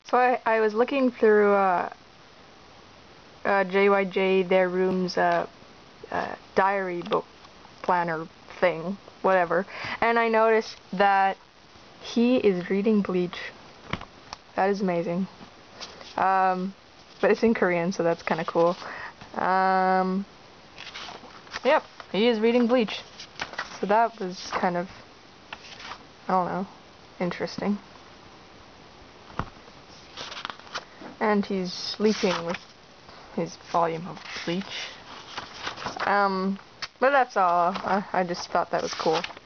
So I was looking through JYJ their room's diary book planner thing, whatever, and I noticed that he is reading Bleach. That is amazing. But it's in Korean, so that's kind of cool. Yep, he is reading Bleach. So that was kind of, I don't know, interesting. And he's sleeping with his volume of Bleach. But that's all. I just thought that was cool.